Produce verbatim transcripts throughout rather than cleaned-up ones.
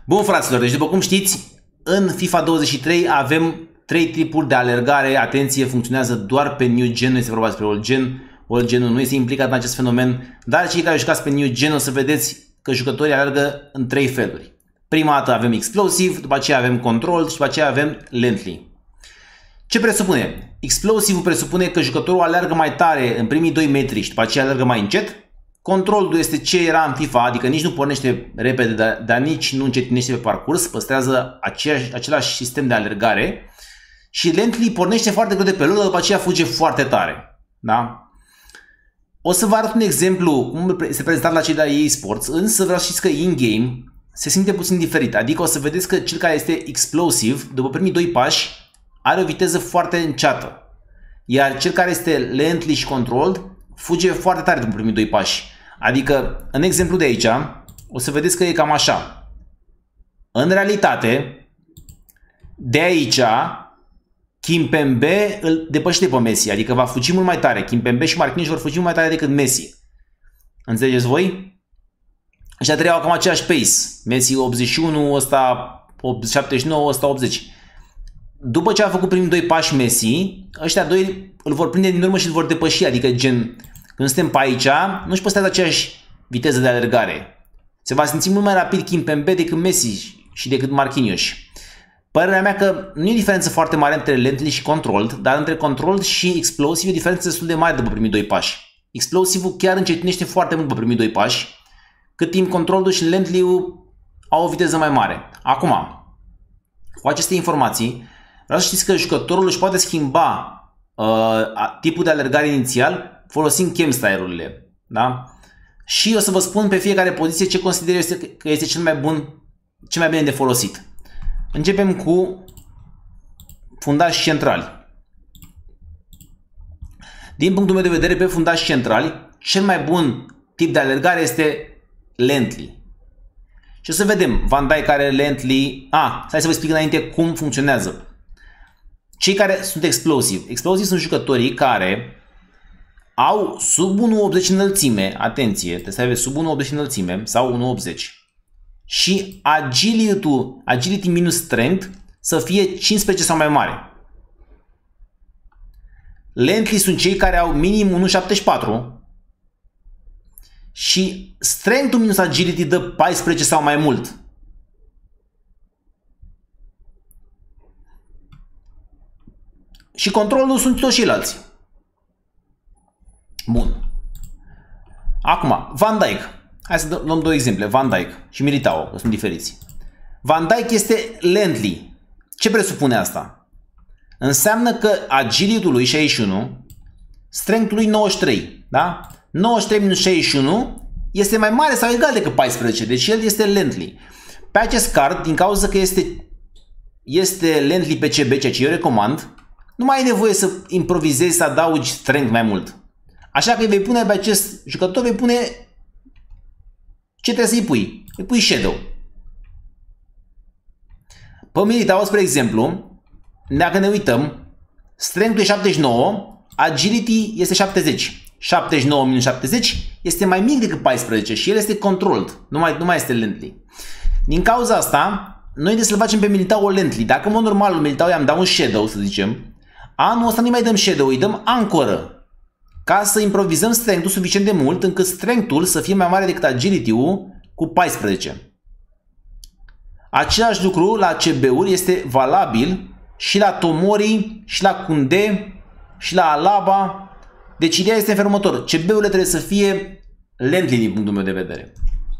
Bun, fraților, deci după cum știți, în FIFA douăzeci și trei avem trei tipuri de alergare. Atenție, funcționează doar pe new gen, nu este vorba despre old gen. Old gen nu este implicat în acest fenomen, dar cei care jucați pe new gen o să vedeți că jucătorii alergă în trei feluri. Prima dată avem explosive, după aceea avem control și după aceea avem lently. Ce presupune? Explosive presupune că jucătorul alergă mai tare în primii doi metri și după aceea alergă mai încet. Controlul este ce era în FIFA, adică nici nu pornește repede, dar, dar nici nu încetinește pe parcurs, păstrează aceeași, același sistem de alergare. Și lently pornește foarte greu de pe loc, dar după aceea fuge foarte tare. Da? O să vă arăt un exemplu cum este prezentat la cei de la E A Sports, însă vreau să știți că in-game se simte puțin diferit. Adică o să vedeți că cel care este explosive, după primii doi pași, are o viteză foarte înceată. Iar cel care este lently și controlled fuge foarte tare după primii doi pași. Adică, în exemplu de aici, o să vedeți că e cam așa. În realitate, de aici, Kimpembe îl depășește pe Messi, adică va fugi mult mai tare. Kimpembe și Marquinhos vor fugi mult mai tare decât Messi. Înțelegeți voi? Ăștia trei au cam aceeași pace. Messi optzeci și unu, ăsta șaptezeci și nouă, ăsta optzeci. După ce a făcut primii doi pași Messi, ăștia doi îl vor prinde din urmă și îl vor depăși, adică gen, când suntem pe aici, nu-și păstrează aceeași viteză de alergare. Se va simți mult mai rapid Kimpembe decât Messi și decât Marquinhos. Părerea mea că nu e diferență foarte mare între lently și controlled, dar între controlled și explosive e o diferență destul de mare după primii doi pași. Explosivul chiar încetinește foarte mult după primii doi pași, cât timp controlled și lently au o viteză mai mare. Acum, cu aceste informații, vreau să știți că jucătorul își poate schimba uh, tipul de alergare inițial folosind chem-style-urile. Da? Și o să vă spun pe fiecare poziție ce consider este că este cel mai bun, cel mai bine de folosit. Începem cu fundași centrali. Din punctul meu de vedere, pe fundași centrali, cel mai bun tip de alergare este lently. Și o să vedem Van Dijk care lently. Ah, stai să vă explic înainte cum funcționează. Cei care sunt explosivi. Explosivi sunt jucătorii care au sub unu virgulă optzeci înălțime. Atenție, trebuie să aveți sub unu virgulă optzeci înălțime sau unu virgulă optzeci. Și agility, agility minus strength să fie cincisprezece sau mai mare. Lently sunt cei care au minim unu virgulă șaptezeci și patru și strength minus agility dă paisprezece sau mai mult. Și controlul sunt toți ceilalți. Bun. Acum, Van Dijk. Hai să luăm două exemple, Van Dijk și Militao, că sunt diferiți. Van Dijk este lently. Ce presupune asta? Înseamnă că agility-ul lui șaizeci și unu, strength-ul lui nouăzeci și trei, da? nouăzeci și trei minus șaizeci și unu este mai mare sau egal decât paisprezece, deci el este lently. Pe acest card, din cauza că este, este lently pe C B, ceea ce eu recomand, nu mai ai nevoie să improvizezi, să adaugi strength mai mult. Așa că îi vei pune pe acest jucător, vei pune ce trebuie să-i pui? Îi pui shadow. Pe Militao, spre exemplu, dacă ne uităm, strength-ul e șaptezeci și nouă, agility este șaptezeci. șaptezeci și nouă minus șaptezeci este mai mic decât paisprezece și el este controlled, nu mai, nu mai este lently. Din cauza asta, noi trebuie să-l facem pe Militao lently. Dacă în mod normal lui Militao i-am dat un shadow, să zicem, anul ăsta nu mai dăm shadow, îi dăm ancoră. Ca să improvizăm strength-ul suficient de mult încât strength-ul să fie mai mare decât agility-ul cu paisprezece. Același lucru la C B-uri este valabil și la Tomori, și la Koundé, și la Alaba. Deci ideea este în felul următor. C B-urile trebuie să fie lently din punctul meu de vedere.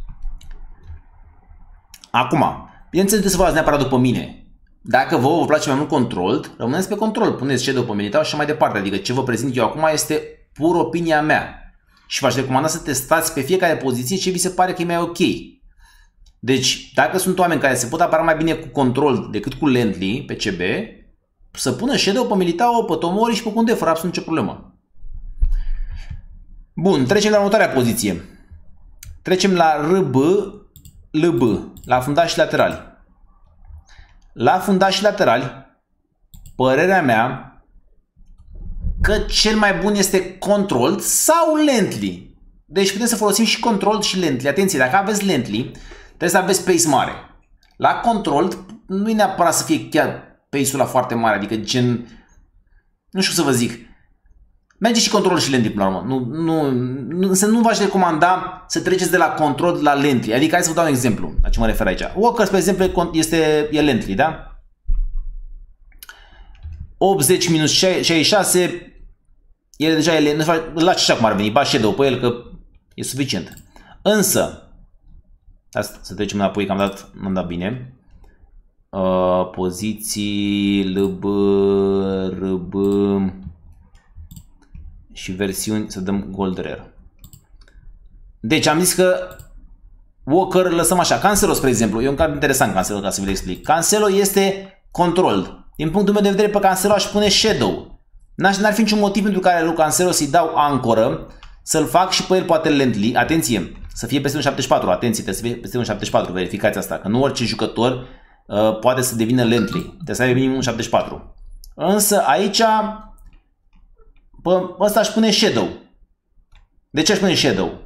Acum, bineînțeles trebuie să vă luați neapărat după mine. Dacă vă, vă place mai mult controlled, rămâneți pe control, puneți shadow pe Militao și așa mai departe. Adică ce vă prezint eu acum este pur opinia mea. Și v-aș recomanda să testați pe fiecare poziție ce vi se pare că e mai ok. Deci, dacă sunt oameni care se pot apăra mai bine cu control decât cu lently pe C B, să pună shadow pe Militao, pe Tomori și pe Koundé, fără absolut nicio problemă. Bun, trecem la următoarea poziție. Trecem la R B, L B, la fundași laterali. La fundași laterali, părerea mea că cel mai bun este controlled sau lently. Deci putem să folosim și controlled și lently. Atenție, dacă aveți lently, trebuie să aveți pace mare. La control nu e neapărat să fie chiar pace-ul la foarte mare, adică gen, nu știu să vă zic, merge și control și lently până la urmă. Nu, nu, nu, însă nu v-aș recomanda să treceți de la control la lently. Adică hai să vă dau un exemplu la ce mă refer aici. Walker, spre exemplu, este, e lently, da? optzeci minus șaizeci și șase, el deja e lent, îl lași așa cum ar veni, ba shadow pe el că e suficient. Însă, asta, să trecem înapoi că am dat, n-am dat bine. Uh, poziții, lb, rb și versiuni, să dăm gold rare. Deci am zis că Walker îl lăsăm așa. Cancelo, spre exemplu, e un card interesant Cancelo, ca să vă explic. Cancelo este control. Din punctul meu de vedere, pe Cancelo aș pune shadow. N-ar fi niciun motiv pentru care lui Cancelo să-i dau ancoră, să-l fac și pe el poate lently. Atenție, să fie peste un șaptezeci și patru. Atenție, trebuie să fie peste un șaptezeci și patru. Verificați asta, că nu orice jucător uh, poate să devină lently. Trebuie să aibă minim un șaptezeci și patru. Însă aici, pe ăsta aș pune shadow. De ce aș pune shadow?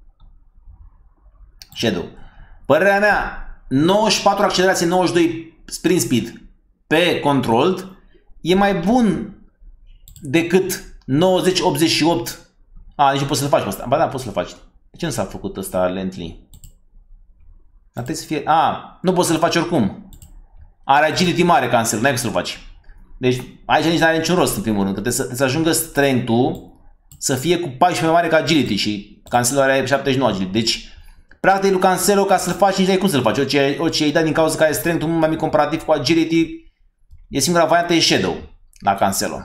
Shadow. Părerea mea, nouăzeci și patru accelerație, nouăzeci și doi sprint speed pe controlled e mai bun decât nouăzeci optzeci și opt. A, nici nu poți să-l faci pe ăsta. Ba da, poți să-l faci. De ce nu s-a făcut ăsta lently? Ar trebui să fie... A, nu poți să-l faci oricum. Are agility mare Cancel, n-ai cum să-l faci. Deci aici nici n-are niciun rost în primul rând, că trebuie să, trebuie să ajungă strength-ul să fie cu paisprezece mai mare ca agility și Cancelo are șaptezeci și nouă agility. Deci, practic lui Cancelo, ca să-l faci, nici n-ai cum să-l faci. Orice, orice ai dat din cauza că are strength-ul mult mai mic comparativ cu agility, e singura variantă, e shadow la Cancelo.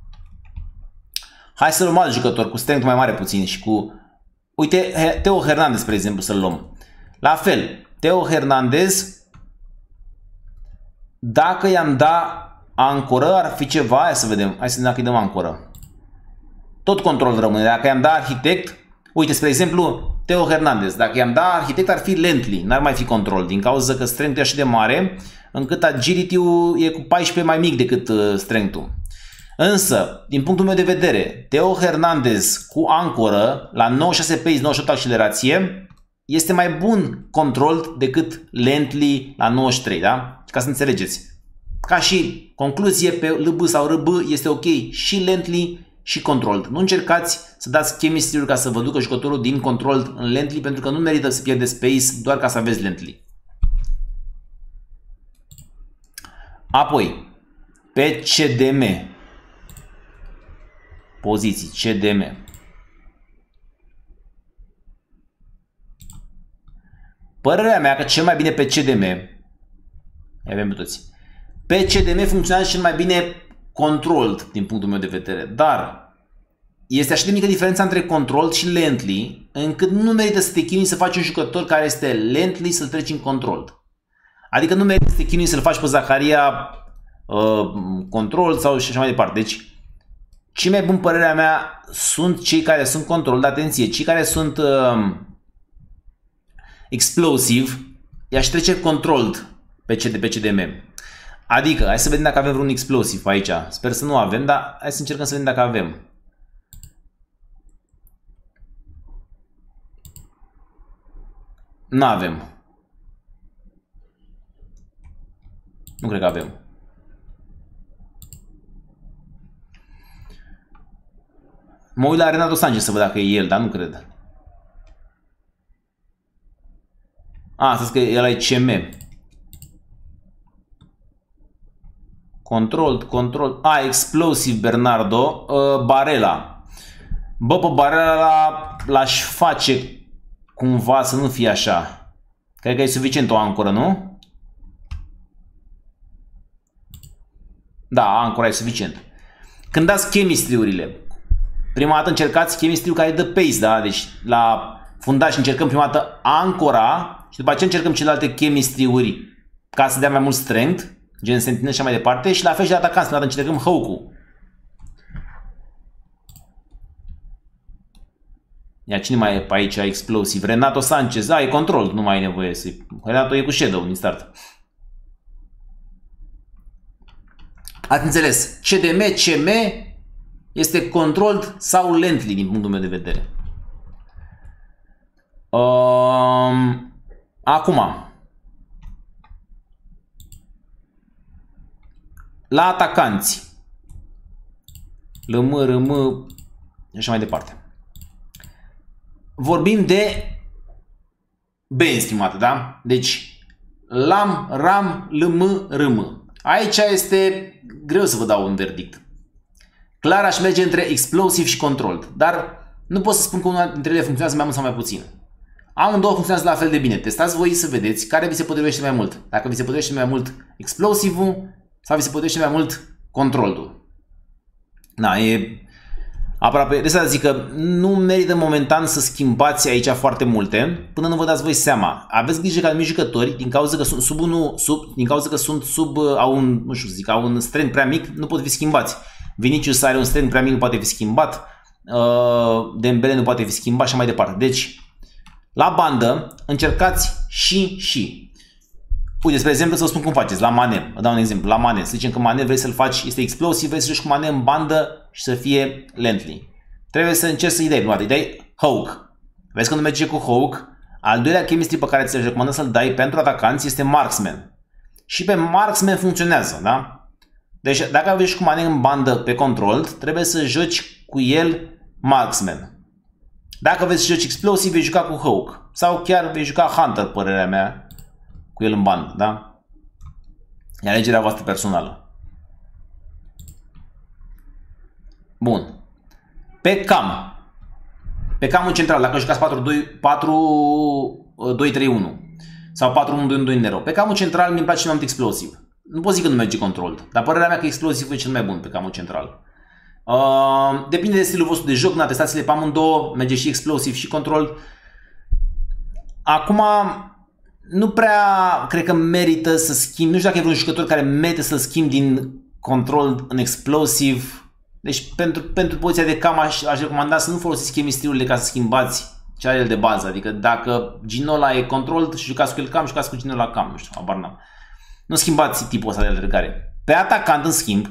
Hai să luăm alt jucător cu strength mai mare puțin și cu... Uite, Theo Hernandez, spre exemplu, să-l luăm. La fel, Theo Hernandez, dacă i-am dat ancoră, ar fi ceva, hai să vedem, hai să vedem dacă îi dăm ancoră. Tot control rămâne, dacă i-am dat arhitect, uite, spre exemplu, Theo Hernandez, dacă i-am dat arhitect ar fi lently, n-ar mai fi control, din cauza că strength-ul e așa de mare, încât agility-ul e cu paisprezece mai mic decât uh, strength-ul. Însă, din punctul meu de vedere, Theo Hernandez cu ancoră la nouăzeci și șase pace, nouăzeci și opt accelerație este mai bun control decât lently la nouăzeci și trei, da? Ca să înțelegeți. Ca și concluzie, pe L B sau R B este ok și lently și controlled. Nu încercați să dați chemistry-uri ca să vă ducă jucătorul din controlled în lently, pentru că nu merită să pierdeți space doar ca să aveți lently. Apoi, pe C D M. Poziții, C D M. Părerea mea că cel mai bine pe C D M, avem pe toți, pe C D M funcționează cel mai bine controlled din punctul meu de vedere, dar este așa de mică diferența între controlled și lently, încât nu merită să te chinui să faci un jucător care este lently să-l treci în controlled. Adică nu merită să te chinui să-l faci pe Zacharia uh, controlled sau și așa mai departe. Deci, cei mai buni, părerea mea, sunt cei care sunt controlled, atenție, cei care sunt uh, explosive, i-aș trece controlled pe C D M. Adică, hai să vedem dacă avem vreun explosiv aici. Sper să nu avem, dar hai să încercăm să vedem dacă avem. Nu avem. Nu cred că avem. Mă uit la Renato Sanchez să văd dacă e el, dar nu cred. A, să scrie, el e C M. Control, control. A, explosive Bernardo. Uh, Barella. Bă, pe Barella l-aș face cumva să nu fie așa. Cred că e suficient o ancoră, nu? Da, ancora e suficient. Când dați chemistry-urile, prima dată încercați chemistry-ul care dă pace, da? Deci la fundaș încercăm prima dată ancora și după aceea încercăm celelalte chemistry-uri ca să dea mai mult strength, gen sentinel și așa mai departe, și la fel și de atacanți, prima dată încercăm hook-ul. Ia, cine mai e pe aici explosiv? Renato Sanchez. A, e control, nu mai ai nevoie să-i... Renato e cu shadow din start. Ați înțeles? C D M, C M este controlled sau lently din punctul meu de vedere. Um, acum. la atacanți. Lm, rm, și așa mai departe. Vorbim de benzi, stimată, da? Deci, lam, ram, lm, rm. Aici este greu să vă dau un verdict. Clar aș merge între explosive și controlled, dar nu pot să spun că una dintre ele funcționează mai mult sau mai puțin. Amândouă funcționează la fel de bine. Testați voi să vedeți care vi se potrivește mai mult. Dacă vi se potrivește mai mult explosive-ul sau vi se potrivește mai mult controlled-ul. Da, e aproape. De asta zic că nu merită momentan să schimbați aici foarte multe până nu vă dați voi seama. Aveți grijă ca anumiti jucători, din cauza că sunt sub unul, sub, din cauza că sunt sub, au un, nu știu să zic, au un strength prea mic, nu pot fi schimbați. Vinicius are un strength prea mic, nu poate fi schimbat. Uh, Dembele nu poate fi schimbat și mai departe. Deci, la bandă, încercați și și. Uite, spre exemplu, să vă spun cum faceți. La Mane, vă dau un exemplu. La Mane, să zicem că Mane vrei să-l faci, este explosiv, vrei să joci cu Mane în bandă și să fie lently. Trebuie să încerci să-i dai prima dată. Îi dai Hawk. Vezi că nu merge cu Hawk. Al doilea chemistry pe care ți-l recomandă să-l dai pentru atacanți este Marksman. Și pe Marksman funcționează, da? Deci, dacă vrei cu Mane în bandă pe controlled, trebuie să joci cu el Marksman. Dacă vrei să joci explosiv, vei juca cu Hawk. Sau chiar vei juca Hunter, părerea mea, cu el în bandă, da? E alegerea voastră personală. Bun. Pe cam. Pe camul central, dacă jucați patru doi trei unu sau patru unu doi unu doi Nero. Pe camul central mi-mi place mai mult explosiv. Nu pot zic că nu merge control, dar părerea mea că explosiv e cel mai bun pe camul central. Uh, depinde de stilul vostru de joc, na, testați-le pe amândouă, merge și explosiv și control. Acum, nu prea cred că merită să schimb, nu știu dacă e vreun jucător care merită să schimb din control în explosiv. Deci pentru, pentru poziția de cam aș, aș recomanda să nu folosiți chemistriurile ca să schimbați cele de bază. Adică dacă Ginola e control și jucați cu el cam, jucați cu Ginola cam, nu știu, abar n-am. Nu schimbați tipul ăsta de alergare. Pe atacant, în schimb,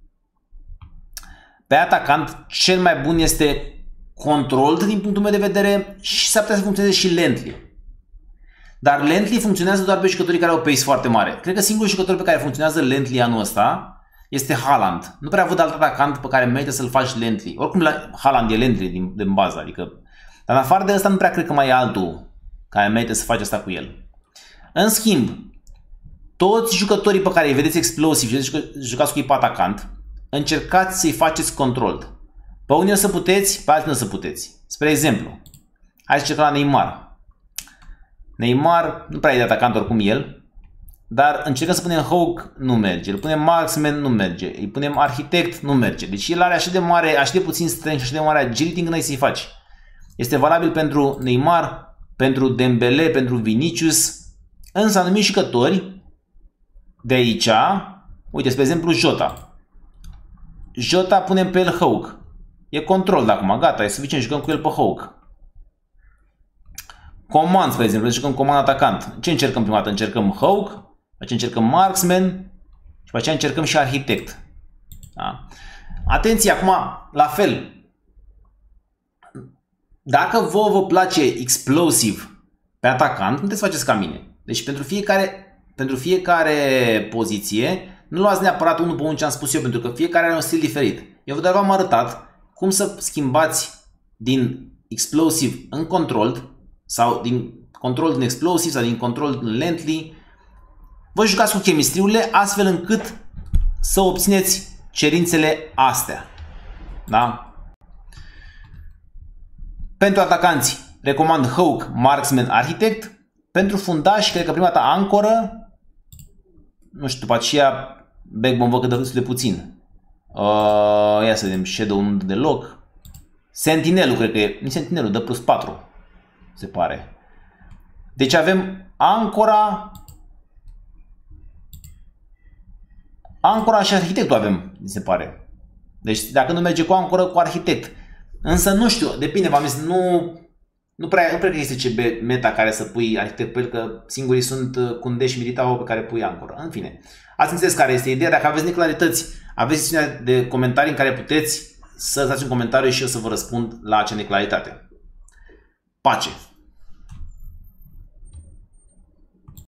pe atacant cel mai bun este controlled din punctul meu de vedere și s-ar putea să funcționeze și lently. Dar lently funcționează doar pe jucătorii care au pace foarte mare. Cred că singurul jucător pe care funcționează lently anul ăsta este Haaland. Nu prea văd alt atacant pe care merită să-l faci lently. Oricum Haaland e lently din, din bază, adică. Dar în afară de ăsta nu prea cred că mai e altul care merită să faci asta cu el. În schimb, toți jucătorii pe care îi vedeți explosivi și jucați cu ei pe atacant, încercați să-i faceți control. Pe unii o să puteți, pe alții nu o să puteți. Spre exemplu, hai să încercăm la Neymar. Neymar nu prea e de atacant oricum el, dar încercăm să punem Hawk, nu merge. Îl punem Marksman, nu merge. Îi punem Architect, nu merge. Deci el are așa de mare, așa de puțin strength și așa de mare agility încât n-ai să-i faci. Este valabil pentru Neymar, pentru Dembele, pentru Vinicius, însă anumiți jucători de aici, uite, spre exemplu Jota. Jota punem pe el Hawk. E control acum, gata, e suficient, jucăm cu el pe Hawk. Command, spre exemplu, jucăm comand atacant. Ce încercăm prima dată? Încercăm Hawk, după aceea încercăm Marksman și după aceea încercăm și Architect. Da? Atenție, acum, la fel. Dacă vouă vă place explosiv pe atacant, nu trebuie să faceți ca mine. Deci pentru fiecare, pentru fiecare poziție, nu luați neapărat unul pe unul ce am spus eu, pentru că fiecare are un stil diferit. Eu doar v-am arătat cum să schimbați din explosiv în controlled sau din control în explosiv sau din control în lently. Vă jucați cu chemistriurile astfel încât să obțineți cerințele astea. Da? Pentru atacanți recomand Hawk, Marksman, Architect. Pentru fundași, cred că prima dată Ancoră. Nu știu, după aceea Backbone văd că dă destul de puțin. Uh, ia să vedem, Shadow nu dă deloc. Sentinelul, cred că e. Nici Sentinelul dă plus patru. Se pare. Deci avem Ancora. Ancora și Arhitectul avem, mi se pare. Deci dacă nu merge cu Ancora, cu Arhitect. Însă nu știu, depinde, v-am zis, nu, nu prea, nu prea că este ce meta care să pui Arhitect pe el, că singurii sunt Kunde și Militao pe care pui Ancora. În fine, ați înțeles care este ideea. Dacă aveți neclarități, aveți sesiunea de comentarii în care puteți să dați un comentariu și eu să vă răspund la acea neclaritate. Pace!